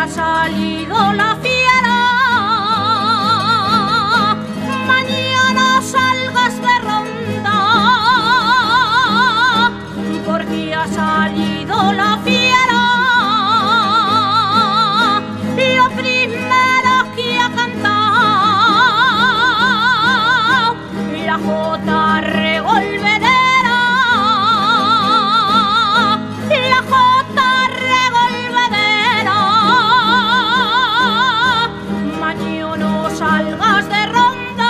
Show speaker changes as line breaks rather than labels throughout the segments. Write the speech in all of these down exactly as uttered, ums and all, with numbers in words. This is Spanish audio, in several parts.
ha salido la fiera. Mañana salgas de ronda, porque ha salido la fiera. Lo primero que ha cantado la jota revolvedera. La jota revolvedera. Mañana salgas de ronda.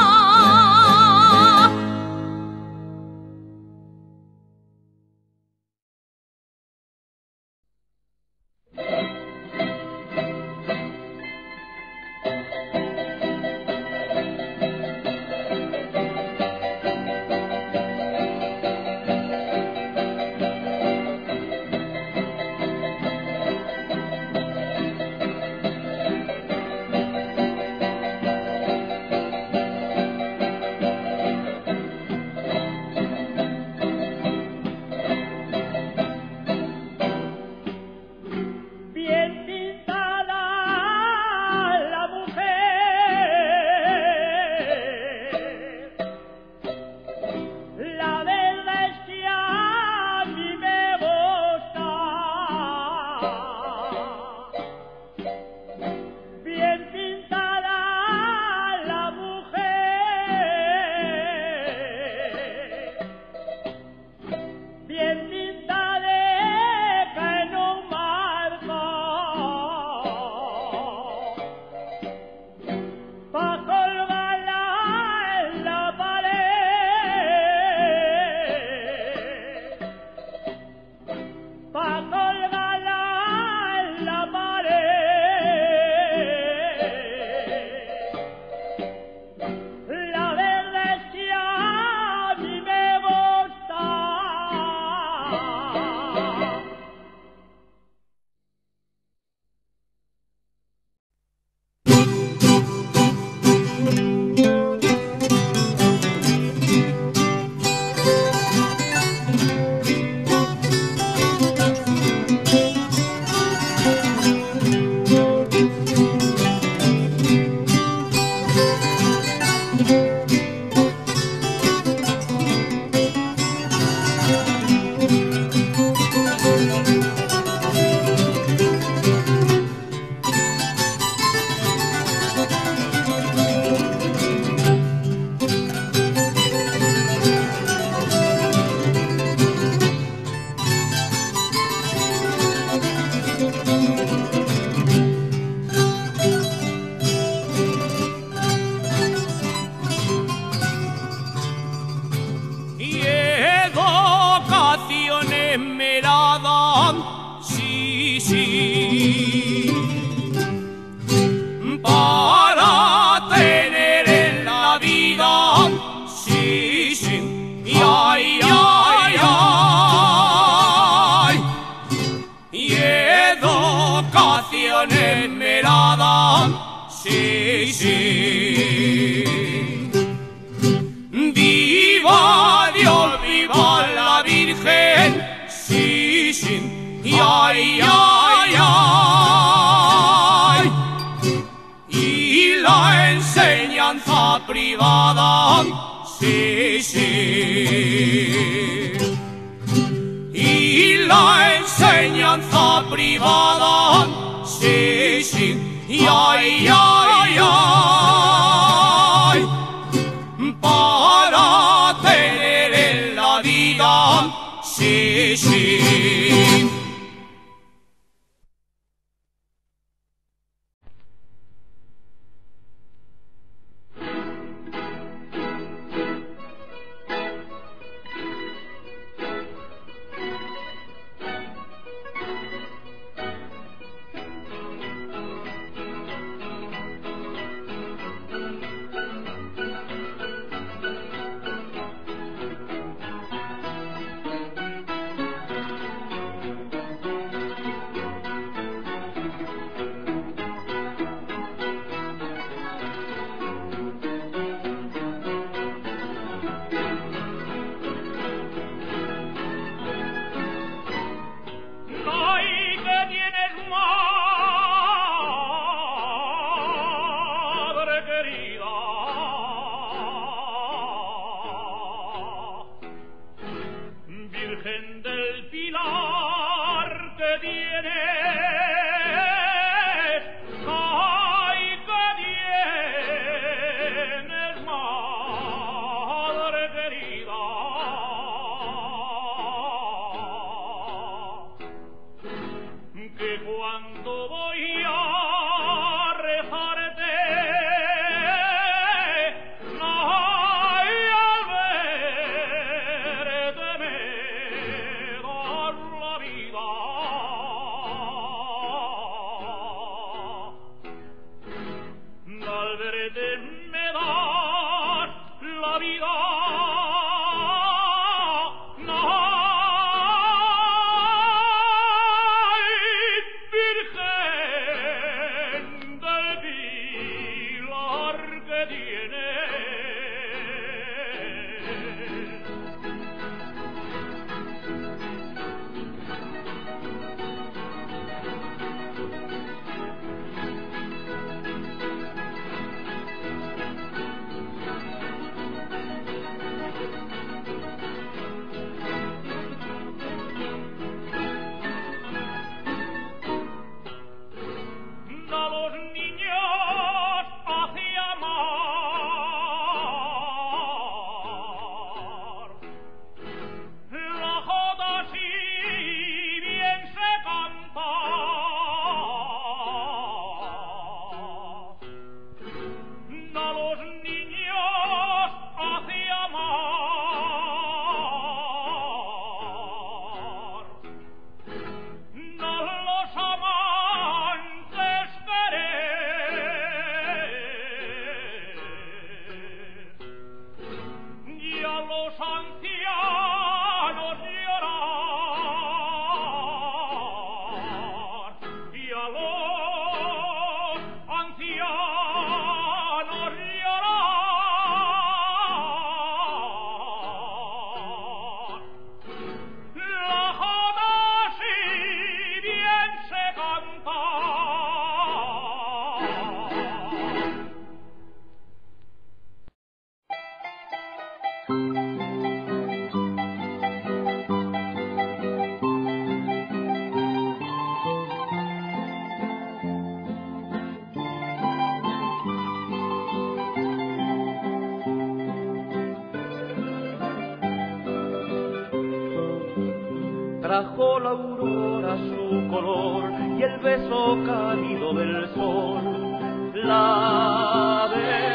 Sí, sí. Viva Dios, viva la Virgen. Sí, sí. Y ay, ay, ay. Y la enseñanza privada. Sí, sí. Y la enseñanza privada. Sí, sí. Y ay, ay, ay, para tener en la vida, sí, sí. Virgen del Pilar que tienes, ay, que tienes, madre querida, que cuando voy a rezarte,
trajo la aurora su color y el beso cálido del sol la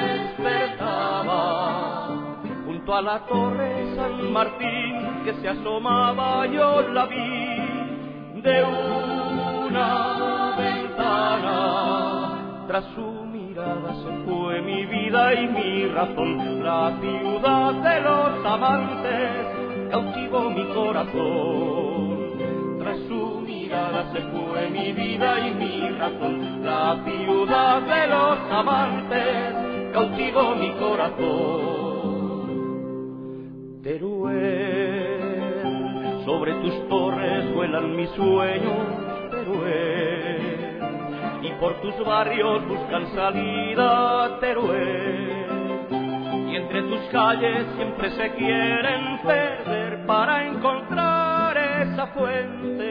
despertaba. Junto a la torre San Martín que se asomaba yo la vi de una ventana. Tras su mirada se fue mi vida y mi razón, la ciudad de los amantes cautivó mi corazón. Tras su mirada se fue mi vida y mi razón, la ciudad de los amantes cautivó mi corazón. Teruel, sobre tus torres vuelan mis sueños, Teruel, y por tus barrios buscan salida, Teruel. Y entre tus calles siempre se quieren perder para encontrar esa fuente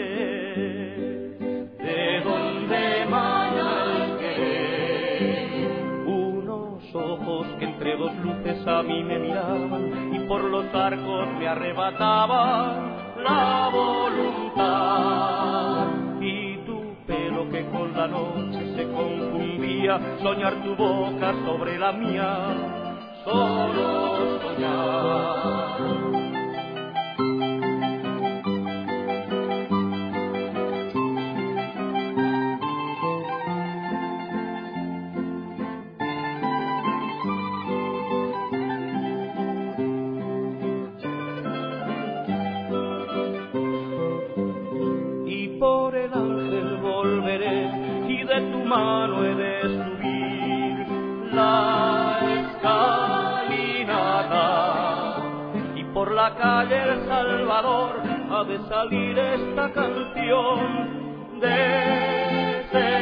de donde mana el querer. Unos ojos que entre dos luces a mí me miraban y por los arcos me arrebataban la voluntad. Y tu pelo que con la noche se confundía, soñar tu boca sobre la mía, solo soñar. Y por el ángel volveré y de tu mano he de subir la escalinata. Y por la calle El Salvador ha de salir esta canción de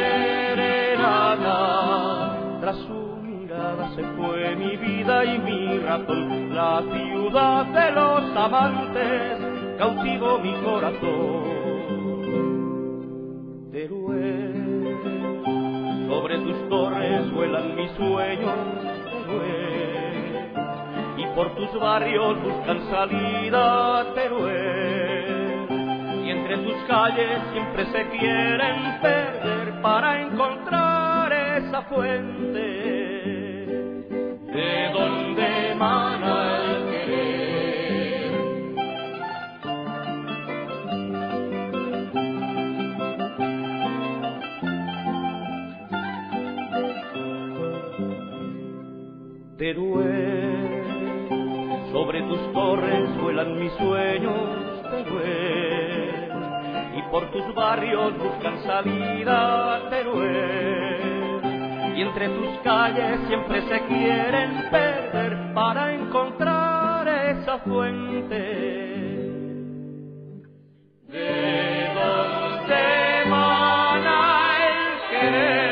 serenata. Tras su mirada se fue mi vida y mi razón, la ciudad de los amantes cautivó mi corazón. Teruel, sobre tus torres vuelan mis sueños, Teruel, y por tus barrios buscan salida, Teruel, y entre tus calles siempre se quieren perder para encontrar esa fuente de donde emana el querer. Teruel, sobre tus torres vuelan mis sueños, Teruel, y por tus barrios buscan salida, Teruel, y entre tus calles siempre se quieren perder para encontrar esa fuente de donde emana el querer.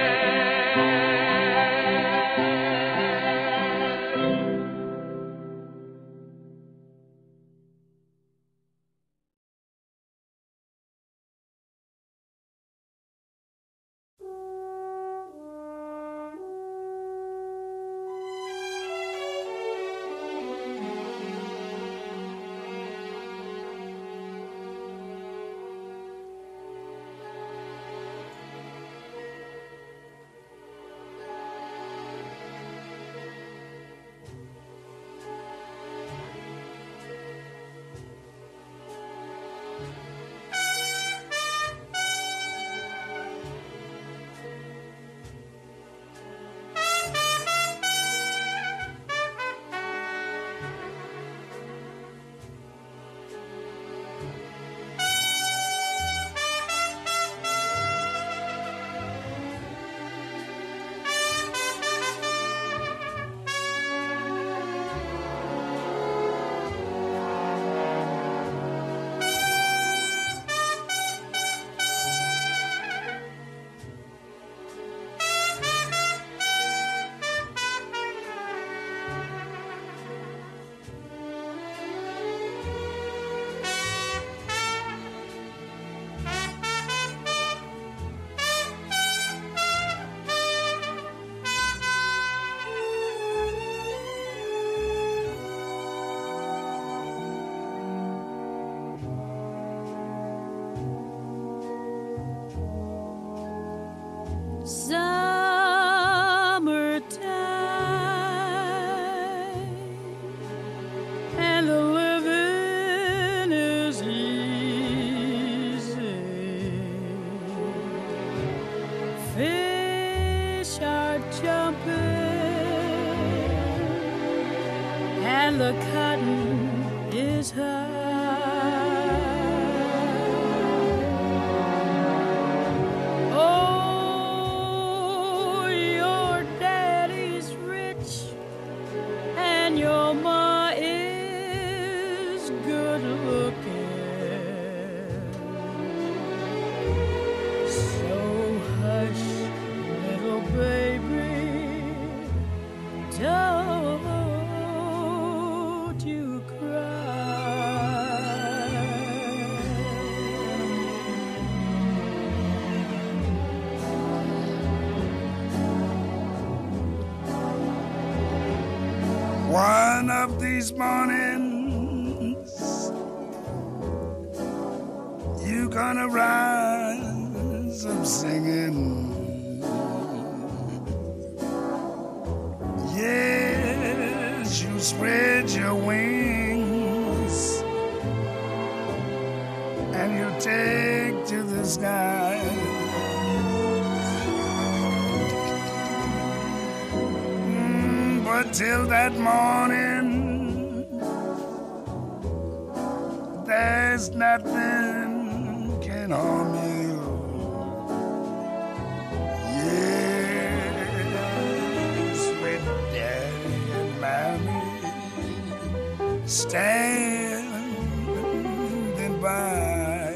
And the cotton is high. Oh, your daddy's rich and your ma is good looking. So hush, little baby, don't you cry.
One of these mornings you gonna rise up singing. Yes, you spread your wings and you take to the sky. Mm, but till that morning, there's nothing can harm you. Standing by.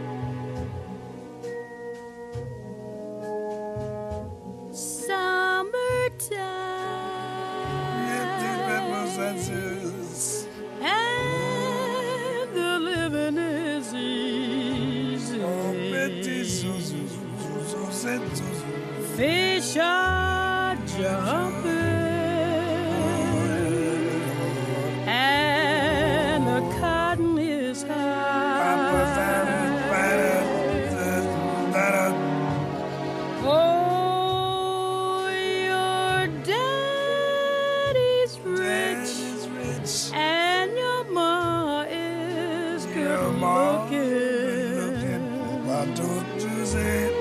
Summer jumping, and the cotton is high. Oh, your daddy's rich, and your ma is good looking.
Why don't you say